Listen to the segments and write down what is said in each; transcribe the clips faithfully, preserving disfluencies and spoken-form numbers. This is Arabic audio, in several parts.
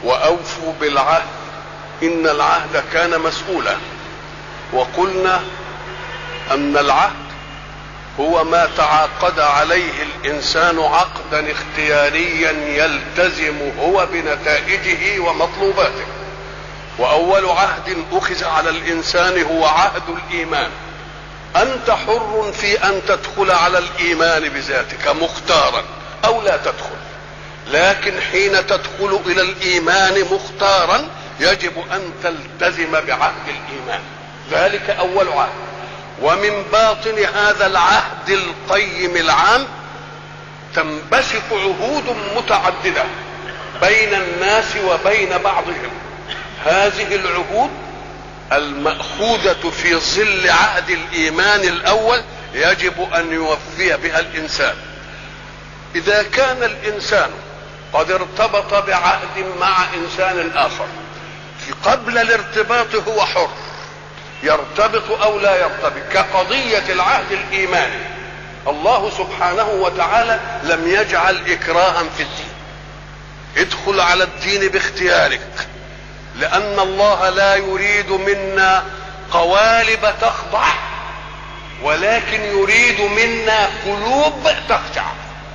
وأوفوا بالعهد إن العهد كان مسؤولا. وقلنا أن العهد هو ما تعاقد عليه الإنسان عقدا اختياريا يلتزم هو بنتائجه ومطلوباته. وأول عهد أخذ على الإنسان هو عهد الإيمان. أنت حر في أن تدخل على الإيمان بذاتك مختارا أو لا تدخل، لكن حين تدخل إلى الإيمان مختارا يجب أن تلتزم بعهد الإيمان. ذلك أول عهد. ومن باطن هذا العهد القيم العام تنبثق عهود متعددة بين الناس وبين بعضهم. هذه العهود المأخوذة في ظل عهد الإيمان الأول يجب أن يوفي بها الإنسان. إذا كان الإنسان قد ارتبط بعهد مع إنسان آخر، في قبل الارتباط هو حر يرتبط أو لا يرتبط، كقضية العهد الإيماني. الله سبحانه وتعالى لم يجعل إكراها في الدين. ادخل على الدين باختيارك، لأن الله لا يريد منا قوالب تخضع، ولكن يريد منا قلوب تخشع.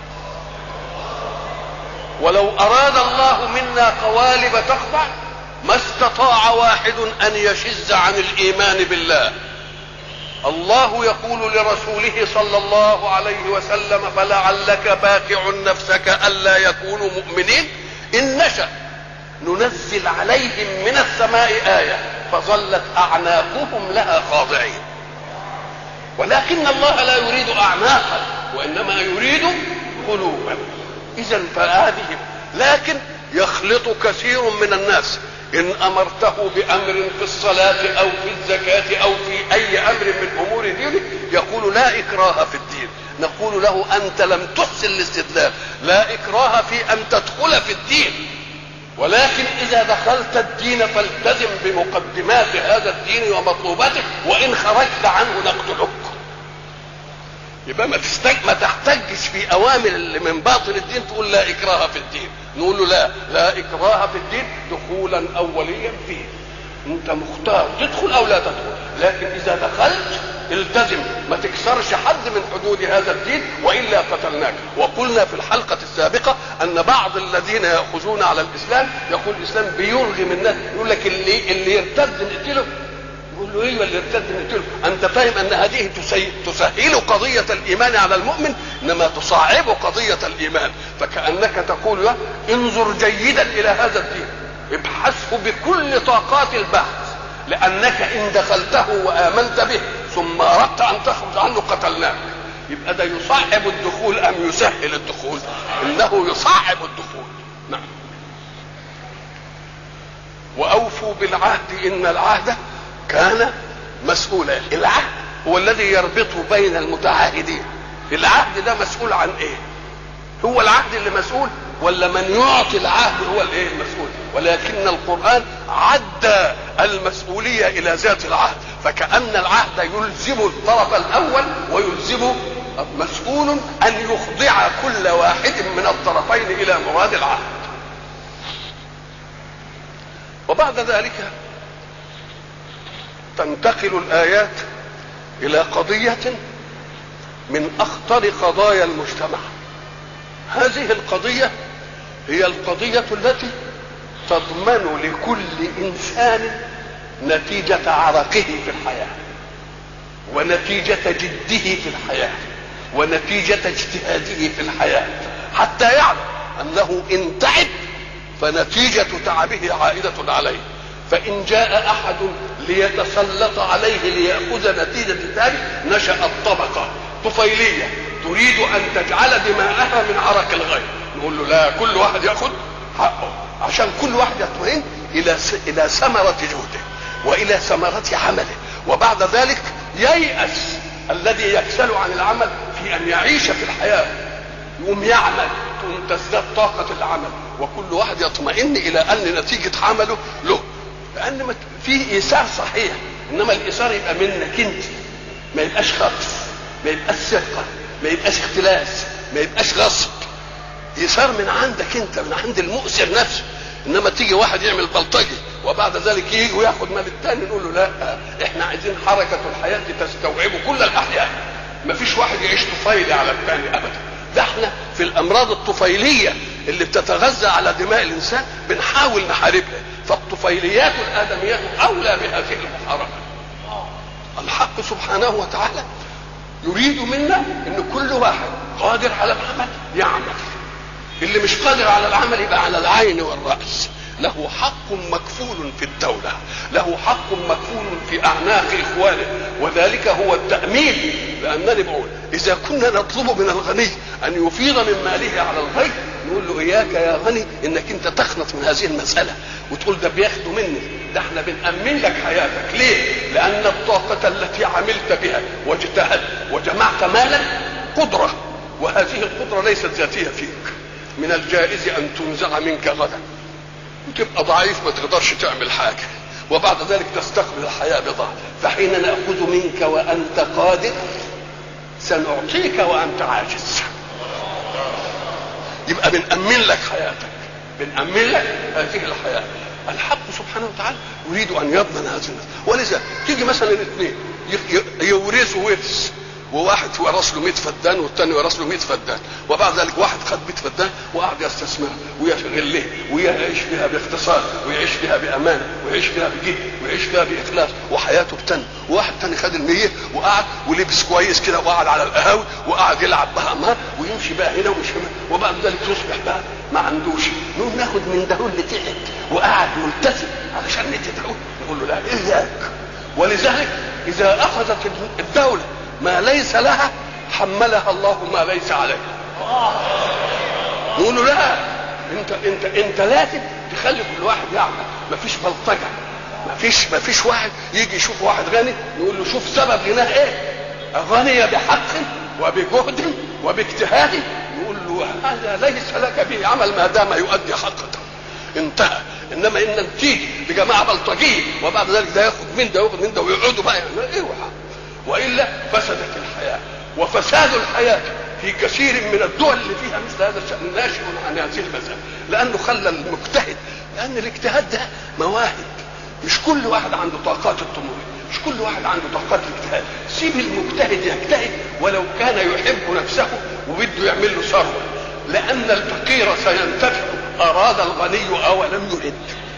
ولو أراد الله منا قوالب تخضع ما استطاع واحد أن يشز عن الإيمان بالله. الله يقول لرسوله صلى الله عليه وسلم: فلعلك باخع نفسك ألا يكونوا مؤمنين إن نشأ ننزل عليهم من السماء آية فظلت أعناقهم لها خاضعين. ولكن الله لا يريد أعناقا وإنما يريد قلوبا. إذن فهذه، لكن يخلط كثير من الناس إن أمرته بأمر في الصلاة أو في الزكاة أو في أي أمر من أمور دينه يقول لا إكراه في الدين. نقول له: أنت لم تحسن الاستدلال. لا إكراه في أن تدخل في الدين، ولكن إذا دخلت الدين فالتزم بمقدمات هذا الدين ومطلوباته، وإن خرجت عنه نقتلك. يبقى ما تستج... ما تحتجش في أوامر اللي من باطن الدين تقول لا إكراه في الدين. نقول له: لا لا إكراه في الدين دخولا أوليا فيه. أنت مختار تدخل أو لا تدخل، لكن إذا دخلت التزم، ما تكسرش حد من حدود هذا الدين وإلا قتلناك. وقلنا في الحلقة السابقة أن بعض الذين يأخذون على الإسلام يقول الإسلام بيرغم الناس، يقول لك اللي اللي يرتد نقتله. يقول له: ايوه اللي يرتد نقتله. انت فاهم ان هذه تسهل قضية الإيمان على المؤمن، انما تصعب قضية الإيمان. فكأنك تقول له: انظر جيدا إلى هذا الدين، ابحثه بكل طاقات البحث، لأنك إن دخلته وآمنت به ثم أردت أن تخرج عنه قتلناك. يبقى ده يصعب الدخول أم يسهل الدخول؟ إنه يصعب الدخول. نعم. وأوفوا بالعهد إن العهد كان مسؤولا. العهد هو الذي يربط بين المتعاهدين. العهد ده مسؤول عن ايه؟ هو العهد اللي مسؤول ولا من يعطي العهد هو الايه المسؤول؟ ولكن القرآن عد المسؤولية الى ذات العهد، فكأن العهد يلزم الطرف الاول ويلزم مسؤول ان يخضع كل واحد من الطرفين الى مراد العهد. وبعد ذلك تنتقل الآيات إلى قضية من أخطر قضايا المجتمع. هذه القضية هي القضية التي تضمن لكل إنسان نتيجة عرقه في الحياة، ونتيجة جده في الحياة، ونتيجة اجتهاده في الحياة، حتى يعلم أنه إن تعب فنتيجة تعبه عائدة عليه. فإن جاء أحد ليتسلط عليه ليأخذ نتيجة ذلك نشأت طبقة طفيلية تريد أن تجعل دماءها من عرق الغير. نقول له: لا، كل واحد يأخذ حقه، عشان كل واحد يطمئن إلى إلى ثمرة جهده وإلى ثمرة عمله. وبعد ذلك ييأس الذي يكسل عن العمل في أن يعيش في الحياة، يقوم يعمل، تقوم تزداد طاقة العمل، وكل واحد يطمئن إلى أن نتيجة عمله له. لأن في إيثار صحيح، إنما الإيثار يبقى منك أنت، ما يبقاش خطف، ما يبقاش سرقة، ما يبقاش اختلاس، ما يبقاش غصب. إيثار من عندك أنت، من عند المؤثر نفسه. انما تيجي واحد يعمل بلطجي وبعد ذلك يجي وياخد مال التاني نقول له لا، احنا عايزين حركه الحياه تستوعب كل الاحياء، مفيش واحد يعيش طفيلي على الثاني ابدا. ده احنا في الامراض الطفيليه اللي بتتغذى على دماء الانسان بنحاول نحاربها، فالطفيليات الادميات اولى بهذه المحاربه. الحق سبحانه وتعالى يريد منا ان كل واحد قادر على العمل يعمل، اللي مش قادر على العمل يبقى على العين والراس. له حق مكفول في الدولة، له حق مكفول في أعناق إخوانه، وذلك هو التأمين. لأنني بقول إذا كنا نطلب من الغني أن يفيض من ماله على الغير نقول له إياك يا غني إنك أنت تخلص من هذه المسألة وتقول ده بياخدوا مني، ده احنا بنأمن لك حياتك. ليه؟ لأن الطاقة التي عملت بها واجتهدت وجمعت مالا قدرة، وهذه القدرة ليست ذاتية فيك، من الجائز أن تنزع منك غدا وتبقى ضعيف ما تقدرش تعمل حاجة، وبعد ذلك تستقبل الحياة بضعف. فحين نأخذ منك وأنت قادر سنعطيك وأنت عاجز، يبقى بنأمن لك حياتك، بنأمن لك هذه الحياة. الحق سبحانه وتعالى يريد أن يضمن هذه الناس. ولذا تيجي مثلا الاثنين يورثوا ورث، وواحد ورث له مئة فدان والثاني ورث له مئة فدان، وبعد ذلك واحد خد مئة فدان وقعد يستثمرها ويغلها ويعيش فيها باقتصاد ويعيش فيها بامانه ويعيش فيها بجد ويعيش فيها باخلاص وحياته بتن. وواحد ثاني خد المية وقعد ولبس كويس كده وقعد على القهاوي وقعد يلعب بها قمار ويمشي بقى هنا ومش هنا، وبعد ذلك تصبح بقى ما عندوش. نقول ناخد من ده اللي تعب وقعد ملتزم علشان ندعوه، نقول له لا اياك. ولذلك اذا اخذت الدوله ما ليس لها حملها الله ما ليس عليها. نقول له لا، انت انت انت لازم تخلي كل واحد يعمل، مفيش بلطجه، مفيش مفيش واحد يجي يشوف واحد غني يقول له شوف سبب غناه ايه، غني بحق وبجهد وباجتهاد، يقول له هذا ليس لك به عمل ما دام يؤدي حقه، انتهى. انما ان تيجي بجماعه بلطجيه وبعد ذلك ده ياخد من ده وياخد من ده ويقعدوا بقى يعني ايه وحق. والا فسدت الحياه، وفساد الحياه في كثير من الدول اللي فيها مثل هذا الشأن ناشئ عن هذه المسألة، لأنه خلى المجتهد، لأن الاجتهاد ده مواهب، مش كل واحد عنده طاقات الطموح، مش كل واحد عنده طاقات الاجتهاد. سيب المجتهد يجتهد ولو كان يحب نفسه وبده يعمل له ثروة، لأن الفقير سينتفع أراد الغني أو لم يرد.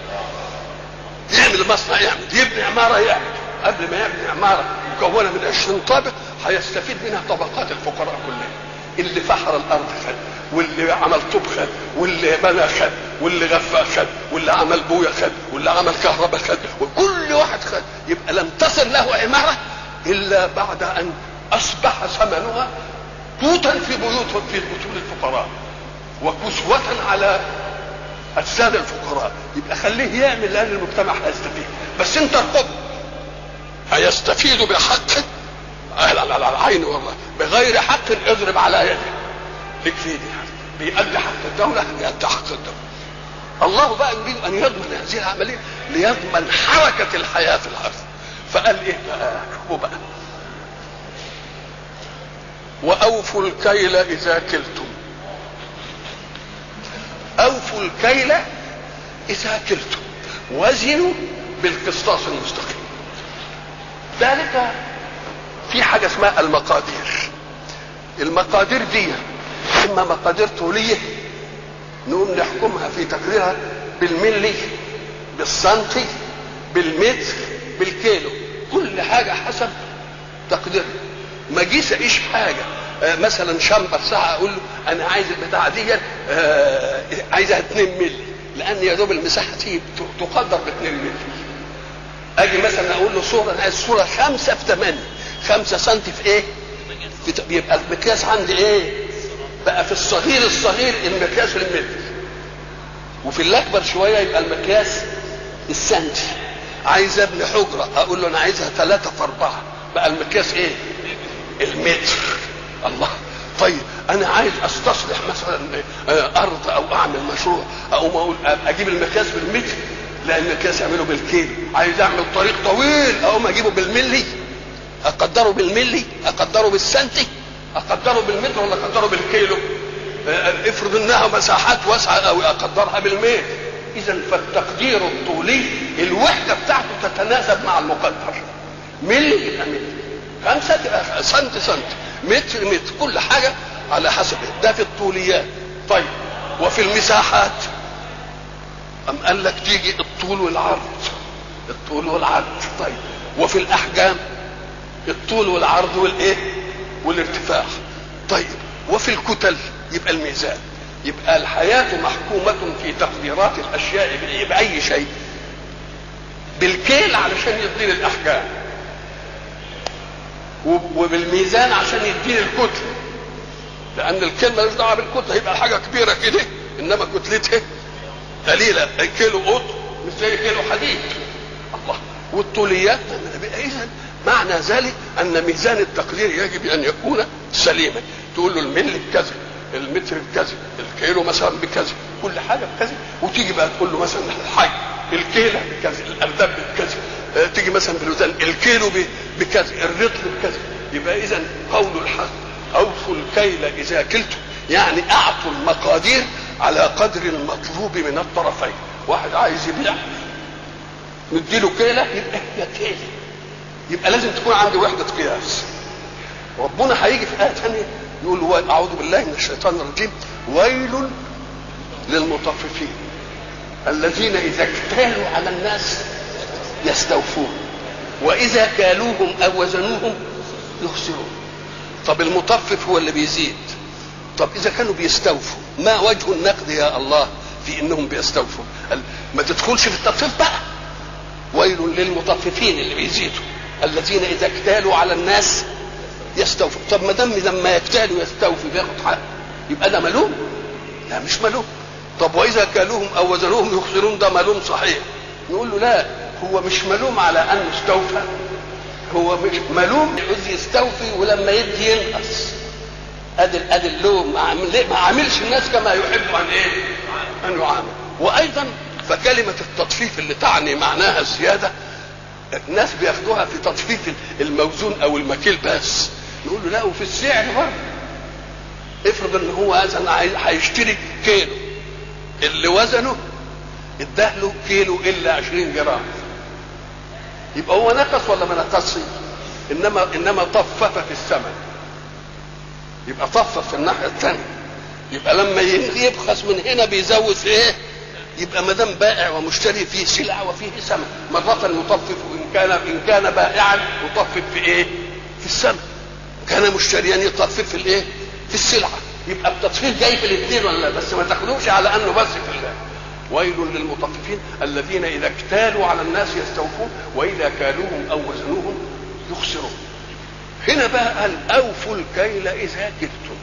يعمل مصنع يعمل، يبني عمارة يعمل، قبل ما يبني عمارة مكونة من عشرين طابق هيستفيد منها طبقات الفقراء كلها. اللي فحر الارض خد، واللي عمل طوب خد، واللي بنى خد، واللي غفى خد، واللي عمل بويه خد، واللي عمل كهرباء خد، وكل واحد خد. يبقى لم تصل له عماره الا بعد ان اصبح ثمنها قوتا في بيوت في بطون الفقراء وكسوة على اجساد الفقراء. يبقى خليه يعمل لان المجتمع هيستفيد، بس انت ارقبه هيستفيد بحق على العين والله، بغير حق اضرب على يده لك في دي بيأدي حق الدولة بيأدي حق الدولة. الله بقى يريد أن يضمن هذه العملية ليضمن حركة الحياة في الأرض. فقال إيه بقى؟ شوفوا بقى، وأوفوا الكيل إذا كلتم. أوفوا الكيل إذا كلتم وزنوا بالقسطاس المستقيم. ذلك في حاجة اسمها المقادير. المقادير دي اما مقادير طولية نقوم نحكمها في تقديرها بالملي بالسنتي بالمتر بالكيلو، كل حاجة حسب تقديرها. ما جيش اعيش حاجة آه مثلا شمبر ساعة اقول له انا عايز البتاعة دي آه عايزها اتنين ملي، لان يا دوب المساحة دي تقدر باتنين ملي. اجي مثلا اقول له صورة انا عايز صورة خمسة في ثمانية، خمسة سنتي في ايه؟ بيبقى المقياس عندي ايه؟ بقى في الصغير الصغير المقياس المتر، وفي الاكبر شويه يبقى المقياس السنتي. عايز ابني حجره اقول له انا عايزها ثلاثة في أربعة، بقى المقياس ايه؟ المتر. الله. طيب انا عايز استصلح مثلا ارض او اعمل مشروع او ما اقول اجيب المقياس بالمتر، لان المقياس يعمله بالكيلو. عايز اعمل طريق طويل او ما اجيبه بالملي، اقدره بالملي، اقدره بالسنتي، اقدره بالمتر ولا اقدره بالكيلو؟ افرض انها مساحات واسعه او اقدرها بالمتر. اذا فالتقدير الطولي الوحده بتاعته تتناسب مع المقدر. ملي يبقى ملي، خمسه تبقى سنت سنت، متر متر، كل حاجه على حسب ده في الطوليات. طيب وفي المساحات أم قال لك تيجي الطول والعرض، الطول والعرض. طيب وفي الأحجام الطول والعرض والايه والارتفاع. طيب وفي الكتل يبقى الميزان. يبقى الحياة محكومة في تقديرات الأشياء بأي شيء بالكيل علشان يديني الأحجام، وبالميزان عشان يديني الكتل، لأن الكيل مالوش دعوة بالكتلة، يبقى حاجة كبيرة كده إنما كتلتها قليلة، كيلو قط مش زي كيلو حديد. الله. والطوليات. إذا معنى ذلك أن ميزان التقدير يجب أن يكون سليما. تقول له الملي بكذا، المتر بكذا، الكيلو مثلا بكذا، كل حاجة بكذا. وتيجي بقى تقول له مثلا الحي الكيلة بكذا، الأرداب بكذا، تيجي مثلا بالوزن الكيلو بكذا، الرطل بكذا. يبقى إذا قول الحق أوفوا الكيل إذا كلتم، يعني أعطوا المقادير على قدر المطلوب من الطرفين. واحد عايز يبيع نديله كيلة يبقى هي كيلة، يبقى لازم تكون عندي وحدة قياس. ربنا هيجي في آية ثانية يقول أعوذ بالله من الشيطان الرجيم ويل للمطففين الذين إذا اكتالوا على الناس يستوفون وإذا كالوهم أو وزنوهم يخسرون. طب المطفف هو اللي بيزيد، طب إذا كانوا بيستوفوا ما وجه النقد يا الله في إنهم بيستوفوا؟ ما تدخلش في التطفيف بقى. ويل للمطففين اللي بيزيدوا الذين إذا اكتالوا على الناس يستوفوا. طب ما دام لما يكتالوا يستوفي بياخد حق، يبقى ده ملوم؟ لا مش ملوم. طب وإذا كالوهم أو وزنوهم يخسرون، ده ملوم صحيح. نقول له لا، هو مش ملوم على أنه استوفى، هو مش ملوم يعوز يستوفي ولما يدي ينقص. ادي ادي اللوم. ما عاملش الناس كما يحب ان ايه ان يعامل. وايضا فكلمه التطفيف اللي تعني معناها الزياده الناس بياخدوها في تطفيف الموزون او المكيل بس. نقول له لا، وفي السعر برضه. افرض ان هو مثلا هيشتري كيلو، اللي وزنه اداله كيلو الا عشرين جرام، يبقى هو نقص ولا ما نقصش؟ انما انما طفف في الثمن، يبقى طفف في الناحيه الثانيه. يبقى لما يبخس من هنا بيزود في ايه؟ يبقى ما دام بائع ومشتري فيه سلعه وفيه ثمن، مره يطفف ان كان ان كان بائعا يطفف في ايه؟ في الثمن. كان مشتريا يطفف في الايه؟ في السلعه. يبقى التطفيف جاي في الاثنين ولا بس ما تاخدوش على انه بس في الله. ويل للمطففين الذين اذا اكتالوا على الناس يستوفون واذا كالوهم او وزنوهم يخسرون. هنا بقى قال اوفوا الكيل اذا كلتم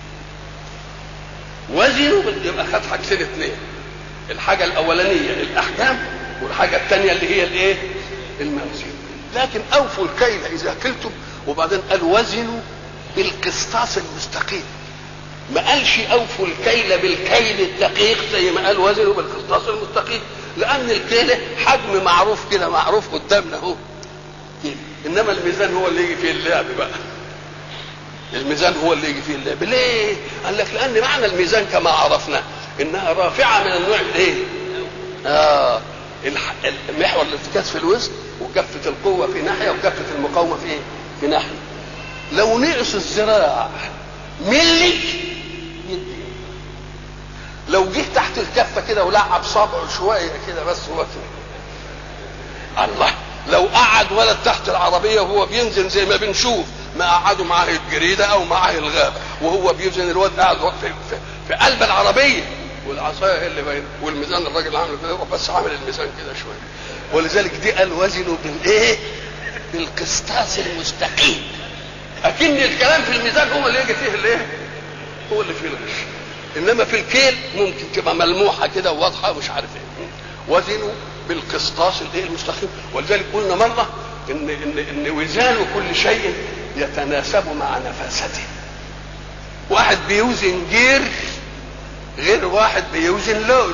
وزنوا. يبقى خد حاجتين اثنين، الحاجه الاولانيه الاحكام والحاجه الثانيه اللي هي الايه؟ الموازين. لكن اوفوا الكيل اذا كلتم وبعدين قال وزنوا بالقسطاس المستقيم. ما قالش اوفوا الكيل بالكيل الدقيق زي ما قال وزنوا بالقسطاس المستقيم، لان الكيل حجم معروف كده، معروف قدامنا اهو. انما الميزان هو اللي يجي فيه اللعب بقى. الميزان هو اللي يجي فيه اللعب. ليه؟ قال لك لان معنى الميزان كما عرفنا انها رافعه من النوع الايه؟ اه محور الارتكاز في الوزن، وكفه القوه في ناحيه وكفه المقاومه في ايه؟ في ناحيه. لو نقص الذراع ملي يدي، لو جه تحت الكفه كده ولعب صابعه شويه كده بس هو كده. الله، لو قعد ولد تحت العربيه وهو بينزل زي ما بنشوف، ما قعدوا معاه الجريده او معاه الغاب وهو بينزل، الواد قاعد في, في, في قلب العربيه والعصايه هي اللي باينه والميزان الراجل عامل كده بس عامل الميزان كده شويه. ولذلك دي قال وزنوا بالايه؟ بالقسطاس المستقيم. اكن الكلام في الميزان هو اللي يجي فيه الايه؟ هو اللي فيه الغش. انما في الكيل ممكن تبقى ملموحه كده وواضحه ومش عارف ايه. وزنوا بالقسطاس الايه؟ المستقيم. ولذلك قلنا مره ان ان ان وزان كل شيء يتناسب مع نفاسته. واحد بيوزن جير غير واحد بيوزن لوز،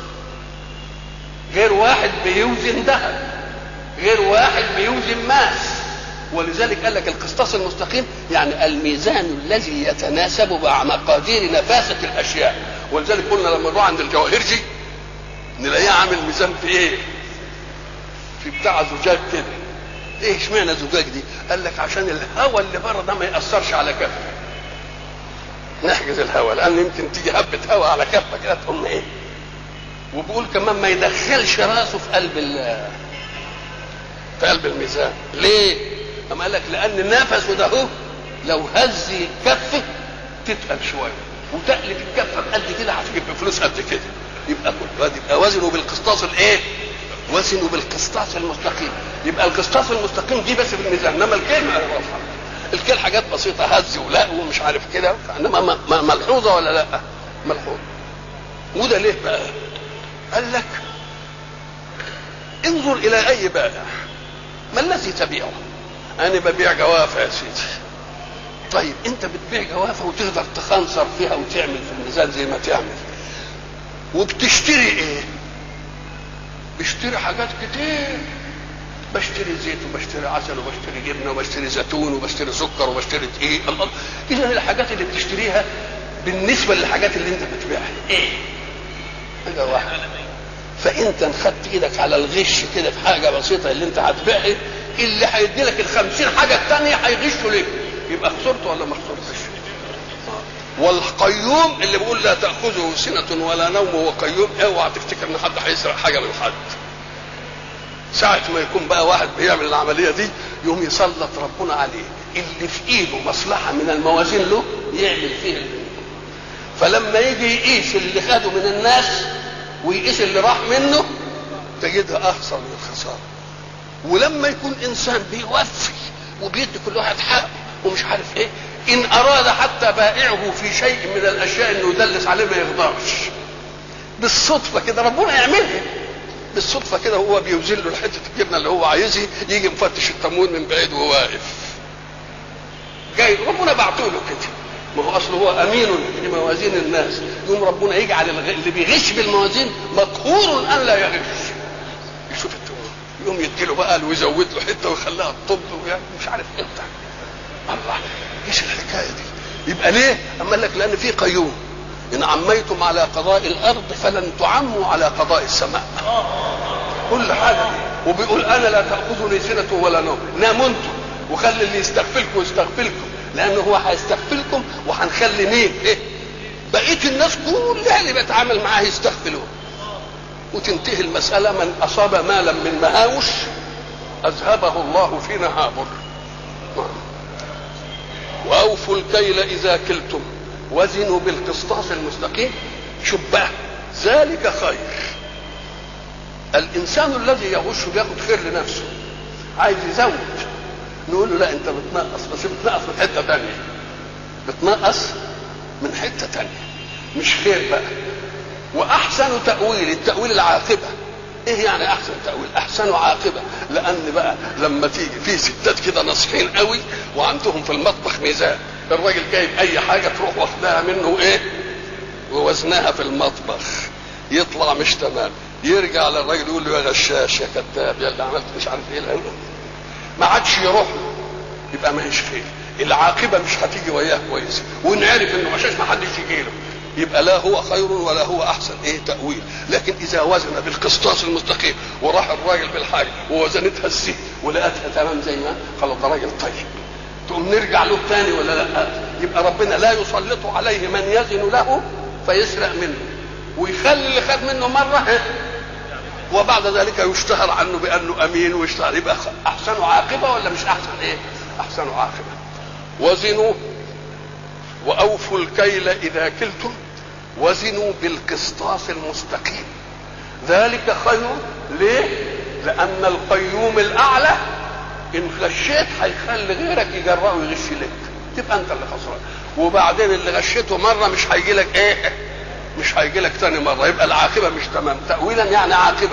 غير واحد بيوزن ذهب، غير واحد بيوزن ماس. ولذلك قال لك القسطاس المستقيم يعني الميزان الذي يتناسب مع مقادير نفاسة الأشياء. ولذلك قلنا لما نروح عند الجواهرجي نلاقيه عامل ميزان في ايه؟ في بتاع زجاج كده. ايه اشمعنى زجاج دي؟ قال لك عشان الهواء اللي بره ده ما ياثرش على كفه. نحجز الهواء لان يمكن تيجي هبه هواء على كفه كده تقوم ايه؟ وبيقول كمان ما يدخلش راسه في قلب في قلب الميزان. ليه؟ اما قال لك لان نفسه ده هو لو هز كفه تتقل شويه وتقلب الكفه بقد كده هتجيب بفلوس قد كده. يبقى يبقى وزنه بالقسطاس الايه؟ وزنه بالقسطاس المستقيم. يبقى القسطاس المستقيم دي بس في الميزان، انما الكلمه الكل حاجات بسيطه هز ولا ومش عارف كده، انما ملحوظه ولا لا؟ ملحوظه. وده ليه بقى؟ قال لك انظر الى اي بائع ما الذي تبيعه؟ انا ببيع جوافه يا سيدي. طيب انت بتبيع جوافه وتقدر تخنصر فيها وتعمل في الميزان زي ما تعمل، وبتشتري ايه؟ بشتري حاجات كتير، بشتري زيت وبشتري عسل وبشتري جبنه وبشتري زيتون وبشتري سكر وبشتري دقيق. الله، اذا الحاجات اللي بتشتريها بالنسبه للحاجات اللي انت بتبيعها ايه؟ حاجه واحده. فانت انخدت ايدك على الغش كده في حاجه بسيطه اللي انت هتبيعها، اللي هيدي لك الخمسين حاجه الثانيه هيغشوا ليه؟ يبقى خسرت ولا ما خسرتش؟ والقيوم اللي بيقول لا تاخذه سنه ولا نوم وهو قيوم، اوعى تفتكر ان حد هيسرق حاجه من حد. ساعه ما يكون بقى واحد بيعمل العمليه دي يوم يسلط ربنا عليه اللي في ايده مصلحه من الموازين له يعمل فيها. فلما يجي يقيس اللي خده من الناس ويقيس اللي راح منه تجدها اخسر من الخساره. ولما يكون انسان بيوفي وبيدي كل واحد حقه ومش عارف ايه، ان اراد حتى بائعه في شيء من الاشياء انه يدلس عليه ما يقدرش، بالصدفه كده ربنا يعملها بالصدفه كده، هو بيوزن له حته الجبنه اللي هو عايزها، يجي مفتش التموين من بعيد وهو واقف جاي، ربنا بعته له كده. ما هو اصله هو امين لموازين الناس، يوم ربنا يجعل اللي بيغش بالموازين مقهور ان لا يغش. يشوف التموين يقوم يديله بقى ويزود له حته ويخليها الطب ويعني مش عارف ايه بتاع. الله، ايش الحكايه دي؟ يبقى ليه؟ اما قال لك لان في قيوم، ان عميتم على قضاء الارض فلن تعموا على قضاء السماء. كل حاجه دي. وبيقول انا لا تاخذني سنه ولا نوم، ناموا انتم وخلي اللي يستغفلكم يستغفلكم، لانه هو هيستغفلكم وهنخلي مين؟ ايه؟ بقيه الناس كلها اللي بيتعامل معاه يستغفلون، وتنتهي المساله. من اصاب مالا من مهاوش اذهبه الله في نهابر. واوفوا الكيل اذا كلتم وزنوا بالقسطاس المستقيم. شوف بقى، ذلك خير. الانسان الذي يغش بياخد خير لنفسه، عايز يزود، نقول له لا انت بتنقص، بس بتنقص من حته ثانيه، بتنقص من حته ثانيه مش خير بقى. واحسن تاويل التاويل العاقبه. ايه يعني احسن تاويل؟ احسن عاقبه، لان بقى لما تيجي في ستات كده ناصحين قوي وعندهم في المطبخ ميزان، الراجل جايب اي حاجه تروح واخدها منه ايه ووزنها في المطبخ، يطلع مش تمام، يرجع للراجل يقول له يا غشاش يا كذاب يا اللي عملت مش عارف ايه، ما عادش يروح له. يبقى ما هيش خير، العاقبه مش هتيجي وياه كويس، ونعرف انه غشاش ما حدش يجي له، يبقى لا هو خير ولا هو احسن ايه تاويل. لكن اذا وزن بالقسطاس المستقيم وراح الراجل بالحاجه ووزنتها الست ولقتها تمام زي ما خلاص ده راجل طيب، تقوم نرجع له تاني ولا لا؟ يبقى ربنا لا يسلط عليه من يزن له فيسرق منه ويخلي اللي خد منه مره وبعد ذلك يشتهر عنه بانه امين ويشتهر. يبقى احسن عاقبه ولا مش احسن ايه؟ احسن عاقبه. وزنوا واوفوا الكيل اذا كلتم وزنوا بالقسطاس المستقيم ذلك خير. ليه؟ لان القيوم الاعلى ان غشيت هيخلي غيرك يجرأ ويغش لك، تبقى انت اللي خسران. وبعدين اللي غشيته مره مش هيجي لك ايه؟ مش هيجي لك ثاني مره، يبقى العاقبه مش تمام. تاويلا يعني عاقبه.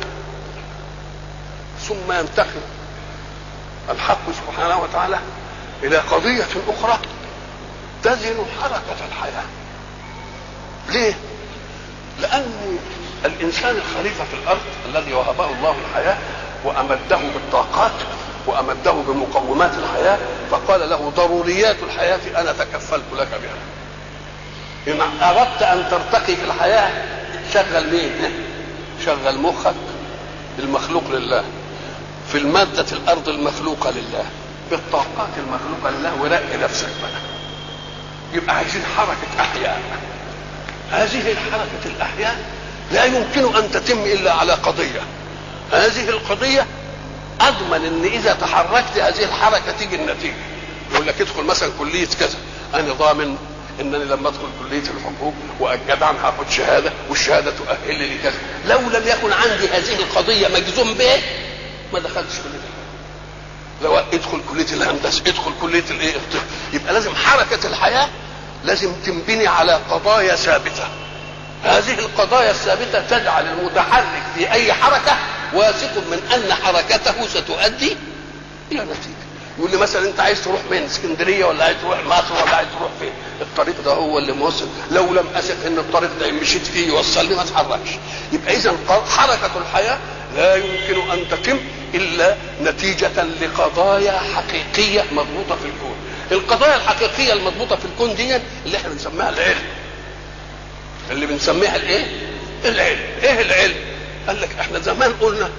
ثم ينتقل الحق سبحانه وتعالى الى قضيه اخرى تزن حركه الحياه. ليه؟ لان الانسان الخليفه في الارض الذي وهبه الله الحياه وامده بالطاقات وامده بمقومات الحياه، فقال له ضروريات الحياه انا تكفلت لك بها. ان اردت ان ترتقي في الحياه شغل مين؟ شغل مخك، المخلوق لله، في المادة الأرض المخلوقة لله، بالطاقات المخلوقة لله، ورق نفسك بقى. يبقى عايزين حركة أحياء. هذه الحركة الأحياء لا يمكن أن تتم إلا على قضية. هذه القضية أضمن أن إذا تحركت هذه الحركة تيجي النتيجة. يقول لك ادخل مثلا كلية كذا، أنا ضامن انني لما ادخل كليه الحقوق واجدع هاخد شهاده، والشهاده تؤهلني لكذا. لو لم يكن عندي هذه القضيه مجزوم به ما دخلتش كليه الحقوق. لو ادخل كليه الهندسه، ادخل كليه الايه الطب. يبقى لازم حركه الحياه لازم تنبني على قضايا ثابته. هذه القضايا الثابته تجعل المتحرك في اي حركه واثق من ان حركته ستؤدي الى نتيجه. يقول لي مثلا انت عايز تروح من اسكندريه ولا عايز تروح مصر ولا عايز تروح فين؟ الطريق ده هو اللي موصل. لو لم اثق ان الطريق ده مشيت فيه يوصلني ما اتحركش. يبقى اذا حركه الحياه لا يمكن ان تتم الا نتيجه لقضايا حقيقيه مضبوطه في الكون. القضايا الحقيقيه المضبوطه في الكون دي اللي احنا بنسميها العلم. اللي بنسميها الايه؟ العلم. ايه العلم؟ قال لك احنا زمان قلنا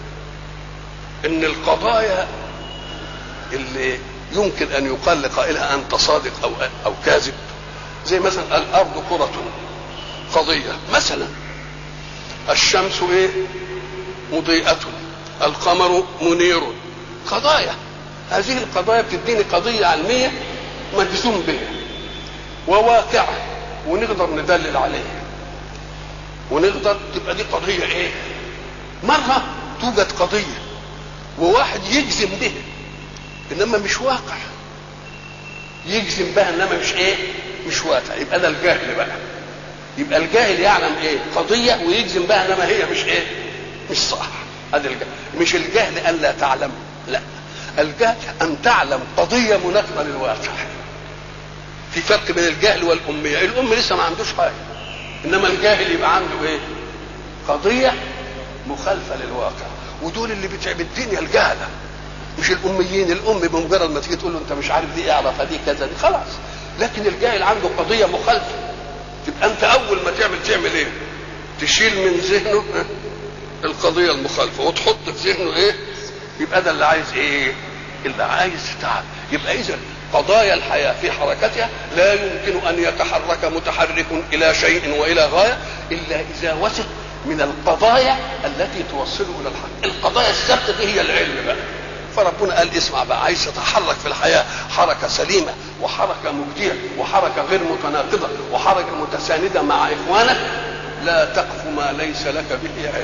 ان القضايا اللي يمكن ان يقال لقائلها انت صادق او او كاذب، زي مثلا الارض كرة قضية مثلا، الشمس ايه؟ مضيئة، القمر منير. قضايا. هذه القضايا بتديني قضية علمية مجزوم بها وواقعة ونقدر ندلل عليها ونقدر تبقى دي قضية ايه؟ مرة توجد قضية وواحد يجزم بها انما مش واقع، يجزم بها انما مش ايه؟ مش واقع. يبقى ده الجاهل بقى. يبقى الجاهل يعلم ايه؟ قضيه ويجزم بها انما هي مش ايه؟ مش صح. هذا الجهل. مش الجهل ان لا تعلم، لا، الجهل ان تعلم قضيه مناسبه للواقع. في فرق بين الجهل والاميه. الام لسه ما عندوش حاجه، انما الجاهل يبقى عنده ايه؟ قضيه مخالفه للواقع. ودول اللي بتعب الدنيا الجهله، مش الاميين. الام بمجرد ما تيجي تقول له انت مش عارف دي اعرف دي كذا دي خلاص. لكن الجاهل عنده قضيه مخالفه. تبقى انت اول ما تعمل تعمل ايه؟ تشيل من ذهنه القضيه المخالفه وتحط في ذهنه ايه؟ يبقى ده اللي عايز ايه؟ اللي عايز تعب. يبقى اذا قضايا الحياه في حركتها لا يمكن ان يتحرك متحرك الى شيء والى غايه الا اذا وثق من القضايا التي توصله الى الحق. القضايا الثابته دي هي العلم بقى. فربنا قال اسمع بقى، عايز تتحرك في الحياه حركه سليمه وحركه مجديه وحركه غير متناقضه وحركه متسانده مع اخوانك، لا تقف ما ليس لك به علم.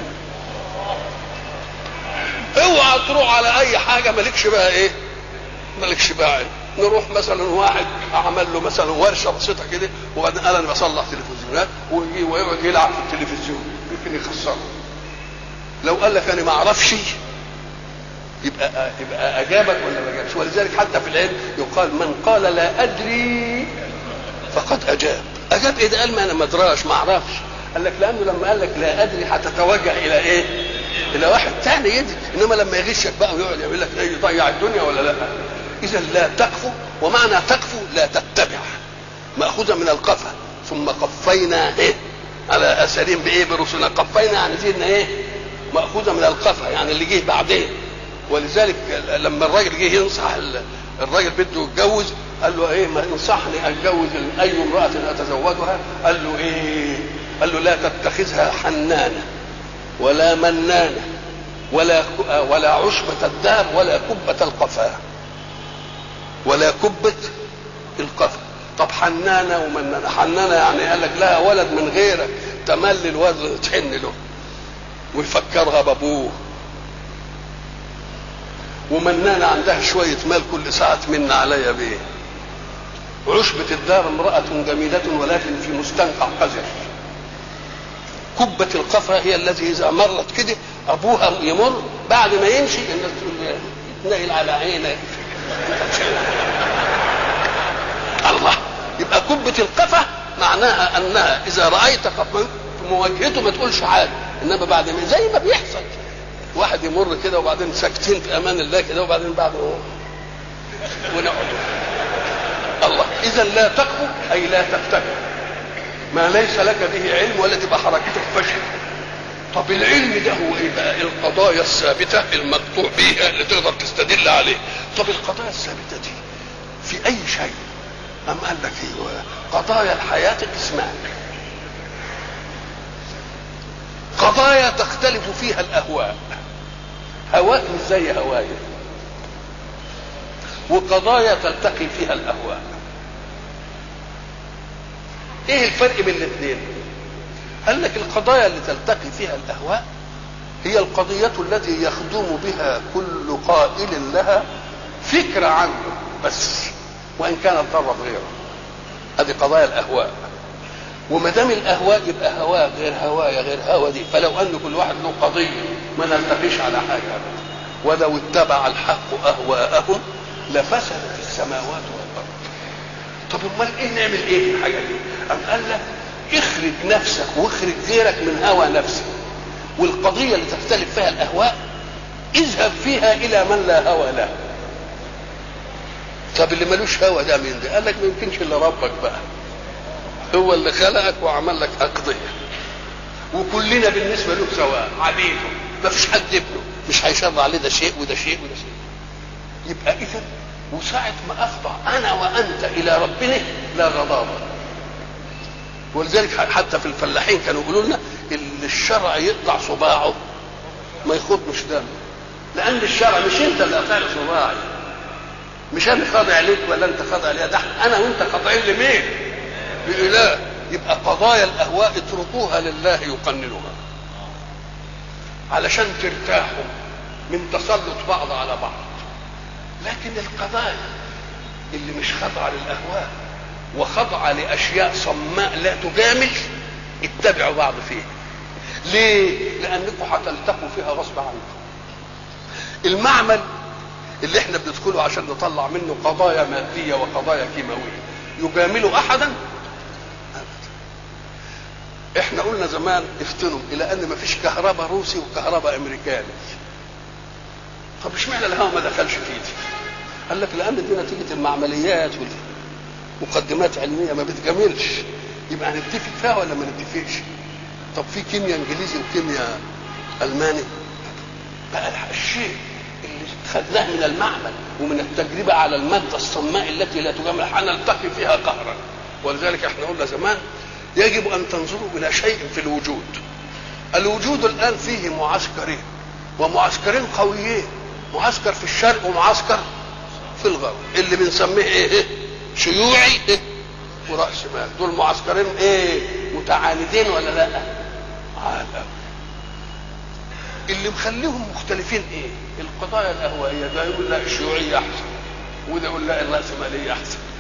اوعى تروح على اي حاجه مالكش بقى ايه؟ مالكش بقى علم. نروح مثلا واحد اعمل له مثلا ورشه بسيطه كده وبعدين قال انا بصلح تلفزيونات ويجي ويقعد يلعب في التلفزيون يمكن يخسره. لو قال لك انا ما اعرفش يبقى يبقى اجابك ولا ما اجابش. ولذلك حتى في العلم يقال من قال لا ادري فقد اجاب. اجاب ايه ده؟ قال ما انا ما ادراش ما اعرفش. قال لك لانه لما قال لك لا ادري هتتوجه الى ايه؟ الى واحد ثاني يدري. انما لما يغشك بقى ويقعد يعمل لك ايه؟ يضيع الدنيا ولا لا؟ اذا لا تقفو، ومعنى تقفو لا تتبع، ماخوذه من القفا. ثم قفينا ايه؟ على اثرهم بايه؟ برسلنا. قفينا يعني زيدنا ايه؟ ماخوذه من القفا يعني اللي جه بعدين. ولذلك لما الراجل جه ينصح الراجل بده يتجوز قال له ايه؟ ما انصحني اتجوز اي امراه اتزوجها. قال له ايه؟ قال له لا تتخذها حنانه ولا منانه ولا ولا عشبه الدار ولا كبه القفا ولا كبه القفا. طب حنانه ومنانه. حنانه يعني قال لك لها ولد من غيرك تملي الولد تحن له ويفكرها بابوه. ومنانة عندها شوية مال كل ساعة من عليا بيه. عشبة الدار امرأة جميلة ولكن في مستنقع قذر. كبة القفا هي التي إذا مرت كده أبوها يمر بعد ما يمشي الناس تقول يتنقل على عينك. الله. يبقى كبة القفا معناها أنها إذا رأيت في مواجهته ما تقولش حاجة، إنما بعد ما زي ما بيحصل واحد يمر كده وبعدين ساكتين في امان الله كده وبعدين بعد ونقعد. الله. اذا لا تقفو اي لا تتبع ما ليس لك به علم ولا تبقى حركتك فشل. طب العلم ده هو ايه بقى؟ القضايا الثابته المقطوع بيها اللي تقدر تستدل عليه. طب القضايا الثابته دي في اي شيء؟ أم قال لك ايوه قضايا الحياه قسمان، قضايا تختلف فيها الاهواء، هواء مش زي هوايا، وقضايا تلتقي فيها الاهواء. ايه الفرق بين الاثنين؟ قال لك القضايا اللي تلتقي فيها الاهواء هي القضية التي يخدم بها كل قائل لها فكرة عنه بس، وان كانت ضرب غيره. هذه قضايا الاهواء. وما دام الاهواء يبقى هواء غير هوايا غير هوا دي، فلو ان كل واحد له قضيه ما نلتقيش على حاجه ابدا. ولو اتبع الحق اهواءهم لفسدت السماوات والارض. طب امال ايه نعمل ايه في الحاجه دي؟ ام قال لك اخرج نفسك واخرج غيرك من هوى نفسك، والقضيه اللي تختلف فيها الاهواء اذهب فيها الى من لا هوى له. طب اللي ملوش هوى ده مين ده؟ قال لك ما يمكنش الا ربك بقى، هو اللي خلقك وعمل لك أقضية، وكلنا بالنسبة له سواء عبيده، ما فيش حد ابنه مش هيشرع عليه ده شيء وده شيء وده شيء. يبقى إذا وساعة ما أخضع أنا وأنت إلى ربنا لا غضاضة. ولذلك حتى في الفلاحين كانوا يقولوا لنا اللي الشرع يقطع صباعه ما يخضش دمه، لأن الشرع مش أنت اللي قطع صباعي، مش أنا خاضع عليك ولا أنت خاضع عليا، ده أنا وأنت خاضعين لمين؟ بإله. يبقى قضايا الأهواء اتركوها لله يقننها علشان ترتاحوا من تسلط بعض على بعض. لكن القضايا اللي مش خاضعة للأهواء وخاضعة لأشياء صماء لا تجامل اتبعوا بعض فيها. ليه؟ لأنكم هتلتقوا فيها غصب عنكم. المعمل اللي احنا بندخله عشان نطلع منه قضايا مادية وقضايا كيماوية يجامل أحدا؟ احنا قلنا زمان افتنوا الى ان ما فيش كهرباء روسي وكهرباء امريكاني. طب اشمعنى الهواء ما دخلش في ايدي؟ قال لك لان دي نتيجه المعمليات والمقدمات علميه ما بتجاملش، يبقى هنتفق فيها ولا ما نتفقش؟ طب في كيمياء انجليزي وكيمياء الماني، بقى الشيء اللي خدناه من المعمل ومن التجربه على الماده الصماء التي لا تجامل هنلتقي فيها قهرا. ولذلك احنا قلنا زمان يجب أن تنظروا إلى شيء في الوجود. الوجود الآن فيه معسكرين، ومعسكرين قويين، معسكر في الشرق ومعسكر في الغرب، اللي بنسميه إيه؟ شيوعي إيه؟ ورأس مال. دول معسكرين إيه؟ متعاندين ولا لا؟ عالم. اللي مخليهم مختلفين إيه؟ القضايا الأهوائية، ده يقول لا الشيوعية أحسن، وده يقول لا الرأسمالية أحسن.